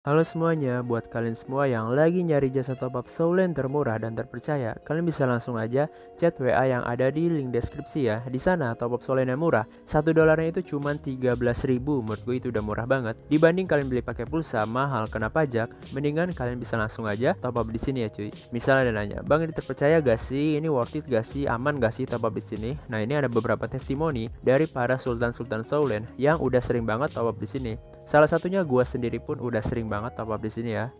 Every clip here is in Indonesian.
Halo semuanya, buat kalian semua yang lagi nyari jasa top up Soulend termurah dan terpercaya, kalian bisa langsung aja chat WA yang ada di link deskripsi ya. Di sana top up Soulend yang murah, $1 itu cuma 13.000. Menurut gue itu udah murah banget. Dibanding kalian beli pakai pulsa mahal kena pajak, mendingan kalian bisa langsung aja top up di sini ya cuy. Misalnya ada nanya, "Bang, ini terpercaya gak sih? Ini worth it gak sih? Aman gak sih top up di sini?" Nah, ini ada beberapa testimoni dari para sultan-sultan Soulend yang udah sering banget top up di sini. Salah satunya gua sendiri pun udah sering banget top up di sini ya.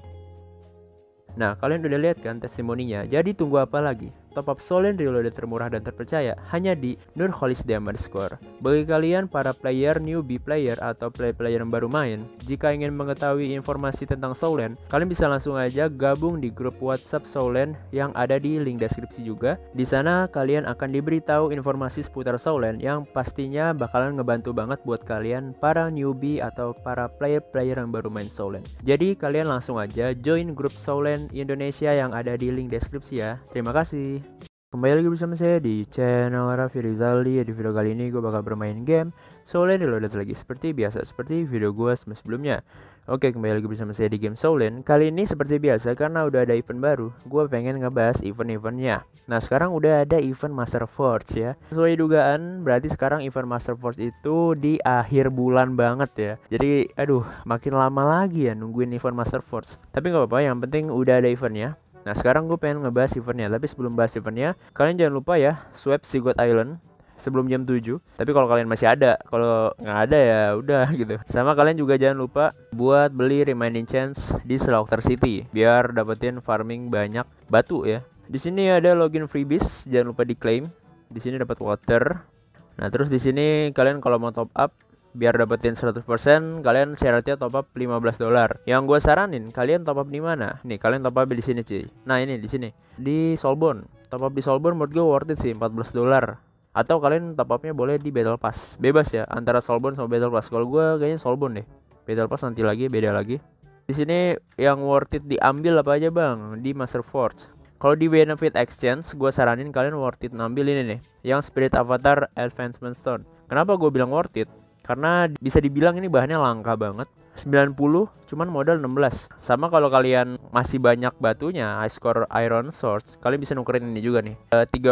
Nah, kalian udah lihat kan testimoninya? Jadi tunggu apa lagi? Top up Soulend Reloaded termurah dan terpercaya hanya di Nurholis Diamond Score. Bagi kalian para player, newbie player, atau player yang baru main, jika ingin mengetahui informasi tentang Soulend, kalian bisa langsung aja gabung di grup WhatsApp Soulend yang ada di link deskripsi juga. Di sana kalian akan diberitahu informasi seputar Soulend yang pastinya bakalan ngebantu banget buat kalian para newbie atau para player yang baru main Soulend. Jadi kalian langsung aja join grup Soulend Indonesia yang ada di link deskripsi ya. Terima kasih. Kembali lagi bersama saya di channel Raffi Rizaldi. Di video kali ini gue bakal bermain game Soulend Reloaded lagi seperti biasa, seperti video gue sebelumnya. Oke, kembali lagi bersama saya di game Soulend. Kali ini seperti biasa karena udah ada event baru, gue pengen ngebahas event-eventnya. Nah, sekarang udah ada event Master Forge ya. Sesuai dugaan, berarti sekarang event Master Forge itu di akhir bulan banget ya. Jadi, aduh, makin lama lagi ya nungguin event Master Forge. Tapi nggak apa-apa, yang penting udah ada eventnya. Nah, sekarang gue pengen ngebahas eventnya. Tapi sebelum bahas eventnya, kalian jangan lupa ya swipe si God Island sebelum jam 7. Tapi kalau kalian masih ada, kalau nggak ada ya udah gitu. Sama kalian juga jangan lupa buat beli remaining chance di Slaughter City biar dapetin farming banyak batu ya. Di sini ada login freebies, jangan lupa diklaim. Di sini dapat water. Nah, terus di sini kalian kalau mau top up biar dapetin 100%, kalian syaratnya top up $15. Yang gue saranin kalian top up di mana? Nih, kalian top up di sini cuy. Nah, ini di sini. Di Soulbound. Top up di Soulbound menurut gue worth it sih, $14. Atau kalian top upnya boleh di Battle Pass. Bebas ya antara Soulbound sama Battle Pass. Kalau gue kayaknya Soulbound deh. Battle Pass nanti lagi beda lagi. Di sini yang worth it diambil apa aja, Bang? Di Master Forge. Kalau di Benefit Exchange, gue saranin kalian worth it ngambil ini nih, yang Spirit Avatar Advancement Stone. Kenapa gue bilang worth it? Karena bisa dibilang ini bahannya langka banget. 90 cuman modal 16. Sama kalau kalian masih banyak batunya, Ice Core Iron Sword, kalian bisa nukerin ini juga nih.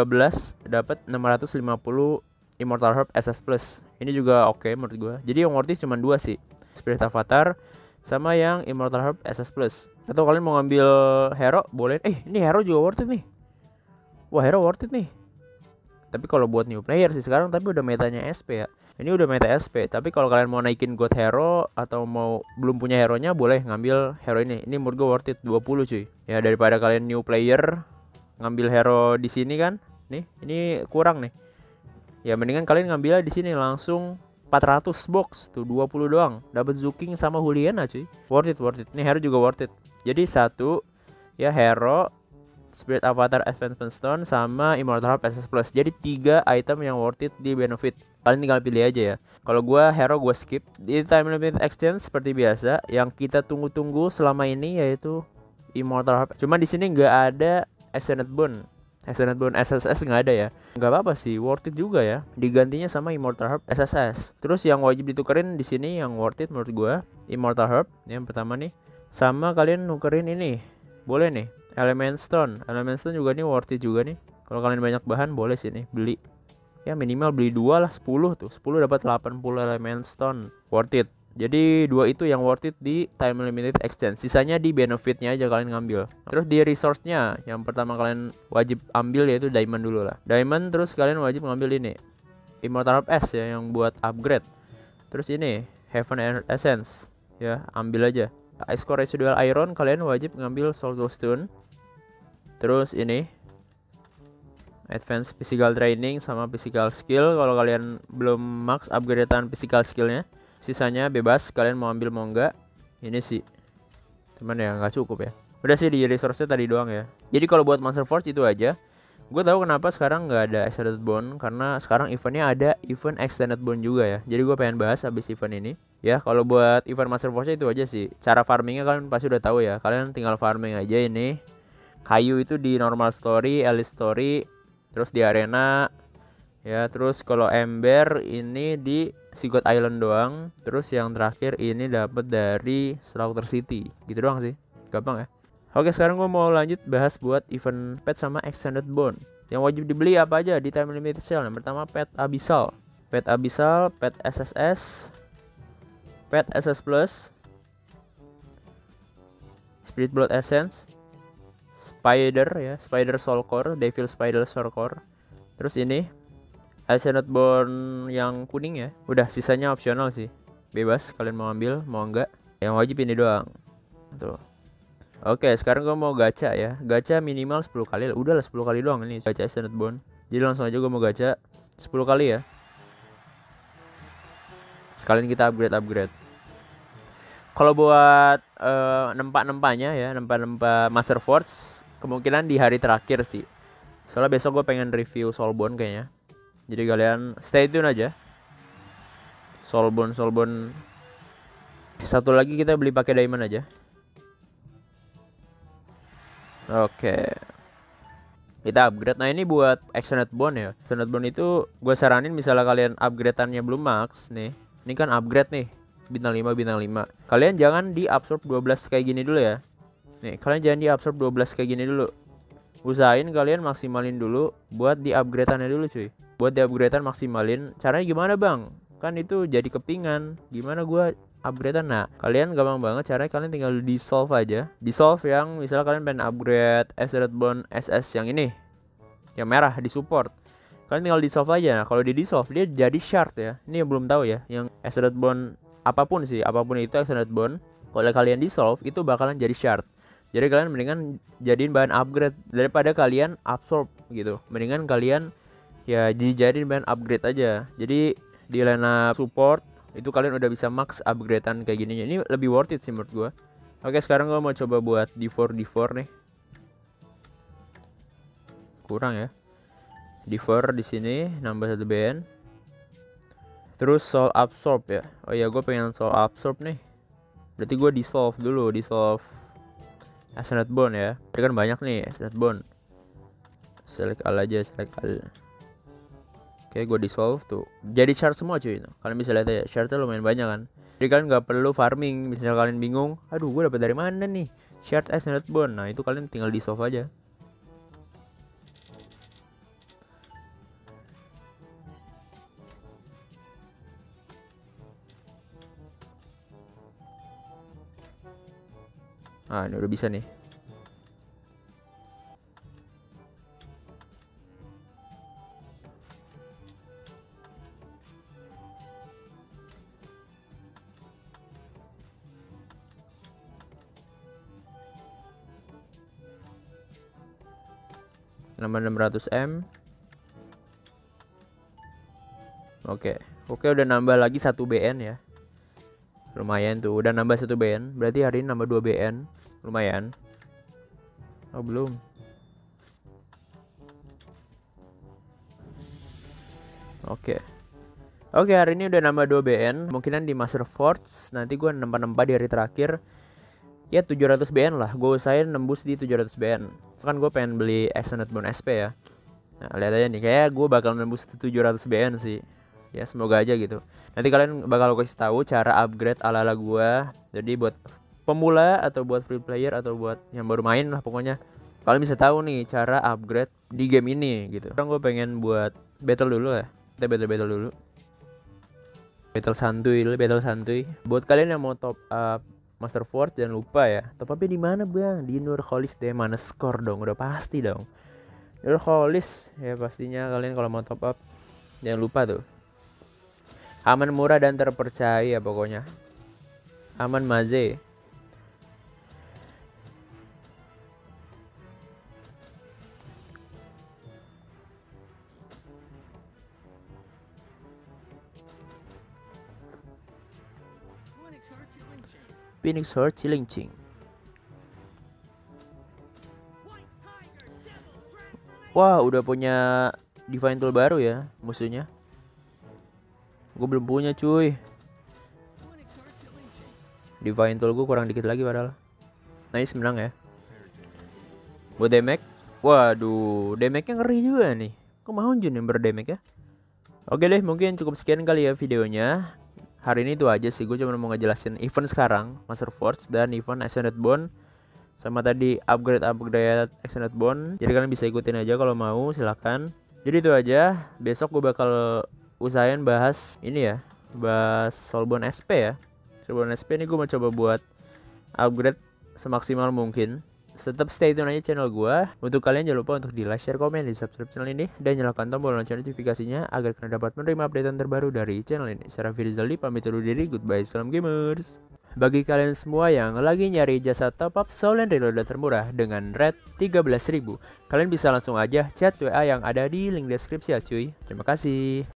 13 dapat 650 Immortal Herb SS Plus. Ini juga oke menurut gue. Jadi yang worth it cuma 2 sih. Spirit Avatar sama yang Immortal Herb SS Plus. Atau kalian mau ngambil hero boleh. Ini hero juga worth it nih. Wah, hero worth it nih. Tapi kalau buat new player sih sekarang, tapi udah metanya SP ya. Ini udah meta SP, tapi kalau kalian mau naikin God Hero atau mau belum punya hero-nya, boleh ngambil hero ini. Ini menurut gue worth it 20 cuy. Ya daripada kalian new player ngambil hero di sini kan. Nih, ini kurang nih. Ya mendingan kalian ngambilnya di sini langsung 400 box tuh, 20 doang. Dapat Zuking sama Juliana cuy. Worth it, worth it. Ini hero juga worth it. Jadi satu ya hero, Spirit Avatar Advancement Stone sama Immortal Harp SS Plus. Jadi 3 item yang worth it di Benefit. Kalian tinggal pilih aja ya. Kalau gua hero gua skip. Di time limit exchange seperti biasa yang kita tunggu-tunggu selama ini yaitu Immortal Harp. Cuma di sini nggak ada Extended Bone. Extended Bone SSS nggak ada ya. Nggak apa-apa sih, worth it juga ya. Digantinya sama Immortal Harp SSS. Terus yang wajib ditukerin di sini yang worth it menurut gua Immortal Harp yang pertama nih. Sama kalian nukerin ini. Boleh nih. Element Stone juga nih worth it juga nih. Kalau kalian banyak bahan boleh sih nih beli. Ya minimal beli 2 lah, 10 tuh. 10 dapat 80 Element Stone. Worth it. Jadi 2 itu yang worth it di time limited exchange. Sisanya di benefitnya aja kalian ngambil. Terus di resource-nya yang pertama kalian wajib ambil yaitu diamond dulu lah. Diamond, terus kalian wajib ngambil ini Immortal S ya yang buat upgrade. Terus ini Heaven and Essence ya, ambil aja. Ice Core Residual Iron kalian wajib ngambil Soulstone. Terus ini Advanced Physical Training sama Physical Skill kalau kalian belum max upgradean physical skillnya. Sisanya bebas, kalian mau ambil mau enggak. Ini sih cuman ya nggak cukup ya. Udah sih di resource-nya tadi doang ya. Jadi kalau buat Master Force itu aja. Gue tahu kenapa sekarang nggak ada Extended Bone, karena sekarang eventnya ada event Extended Bone juga ya. Jadi gue pengen bahas habis event ini. Ya kalau buat event Master Force itu aja sih. Cara farmingnya kalian pasti udah tahu ya. Kalian tinggal farming aja ini. Kayu itu di normal story, elite story, terus di arena. Ya terus kalau ember ini di Sea Island doang. Terus yang terakhir ini dapat dari Slaughter City. Gitu doang sih. Gampang ya. Oke, sekarang gue mau lanjut bahas buat event pet sama extended bond. Yang wajib dibeli apa aja di time limited sale? Yang pertama Pet Abyssal, Pet SSS, Pet SS Plus, Spirit Blood Essence, Spider Soul Core, Devil Spider Soul Core. Terus ini Extended Bond yang kuning ya. Udah, sisanya opsional sih. Bebas kalian mau ambil, mau enggak. Yang wajib ini doang. Tuh. Oke, sekarang gue mau gacha ya. Gacha minimal 10 kali. Udah lah 10 kali doang ini gacha Extended Bond. Jadi langsung aja gue mau gacha 10 kali ya. Sekalian kita upgrade. Kalau buat nempa-nempanya ya, nempa Master Force, kemungkinan di hari terakhir sih. Soalnya besok gue pengen review Soulbone kayaknya. Jadi kalian stay tune aja. Soulbone. Satu lagi kita beli pakai diamond aja. Oke. Kita upgrade. Nah, ini buat Extended Bond ya. Extended Bond itu gue saranin misalnya kalian upgradeannya belum max nih. Ini kan upgrade nih. Bintang 5. Kalian jangan diabsorb 12 kayak gini dulu ya. Nih, kalian jangan diabsorb 12 kayak gini dulu. Usahain kalian maksimalin dulu buat di upgradeannya dulu cuy. Buat di upgradean maksimalin. Caranya gimana bang? Kan itu jadi kepingan. Gimana gua upgradean? Nah, kalian gampang banget caranya, kalian tinggal dissolve aja. Dissolve yang misalnya kalian pengen upgrade Extended Bond SS yang ini, yang merah di support. Kalian tinggal dissolve aja. Nah, kalau di dissolve dia jadi shard ya. Ini yang belum tahu ya. Yang Extended Bond apapun sih, apapun itu Extended Bond, kalau kalian dissolve itu bakalan jadi shard. Jadi kalian mendingan jadiin bahan upgrade daripada kalian absorb gitu. Mendingan kalian ya dijadiin bahan upgrade aja. Jadi di lineup support itu kalian udah bisa max upgradean kayak gini. Ini lebih worth it sih menurut gua. Oke, sekarang gua mau coba buat D4 nih. Kurang ya. D4 di sini nambah 1 BN. Terus Soul Absorb ya. Oh ya, gue pengen Soul Absorb nih. Berarti gue dissolve Extended Bond ya. Ini kan banyak nih Extended Bond. Select all aja. Oke, gue dissolve tuh. Jadi shard semua cuy. Kalian bisa lihat ya, shardnya lumayan banyak kan. Jadi kalian nggak perlu farming. Misalnya kalian bingung, aduh gue dapat dari mana nih shard Extended Bond. Nah, itu kalian tinggal dissolve aja. Ah, ini udah bisa nih. Nambah 600M. Oke, udah nambah lagi 1 BN ya. Lumayan tuh, udah nambah 1 BN. Berarti hari ini nambah 2 BN. Lumayan. Oh, belum. Oke, hari ini udah nambah 2 BN. Kemungkinan di Master Force nanti gue nambah di hari terakhir. Ya 700 BN lah. Gue usahain nembus di 700 BN. Kan gue pengen beli Extended Bond SP ya. Nah, lihat aja nih, kayak gue bakal nembus 700 BN sih. Ya semoga aja gitu. Nanti kalian bakal kasih tahu cara upgrade ala-ala gue. Jadi buat pemula atau buat free player atau buat yang baru main lah pokoknya, kalian bisa tahu nih cara upgrade di game ini gitu. Sekarang gue pengen buat battle dulu ya. Kita battle dulu. Battle santuy. Buat kalian yang mau top up Master Force jangan lupa ya. Top upnya di mana bang? Di Nurholis Demon Score dong. Udah pasti dong. Nurholis ya pastinya kalian kalau mau top up. Jangan lupa tuh. Aman, murah dan terpercaya pokoknya. Aman Maze. Phoenix Heart Chilling. Wah, udah punya Divine Tool baru ya musuhnya. Gue belum punya cuy. Divine Tool gue kurang dikit lagi padahal. Nice, menang ya. Buat damage, waduh, damage-nya ngeri juga nih. Kok mau Jun yang berdamage ya? Oke deh, mungkin cukup sekian kali ya videonya. Hari ini itu aja sih, gue cuma mau ngejelasin event sekarang, Master Force dan event Extended Bond, sama tadi upgrade Extended Bond. Jadi kalian bisa ikutin aja kalau mau, silakan. Jadi itu aja. Besok gue bakal usahain bahas ini ya, bahas Soulbound SP ya. Soulbound SP ini gue mau coba buat upgrade semaksimal mungkin. Tetap stay tune aja channel gua. Untuk kalian jangan lupa untuk di like, share, komen, di subscribe channel ini dan nyalakan tombol lonceng notifikasinya agar kalian dapat menerima updatean terbaru dari channel ini. Saya Firzaldi pamit undur diri. Goodbye, salam gamers. Bagi kalian semua yang lagi nyari jasa top up Soulend Reloaded termurah dengan rate 13.000, kalian bisa langsung aja chat WA yang ada di link deskripsi ya cuy. Terima kasih.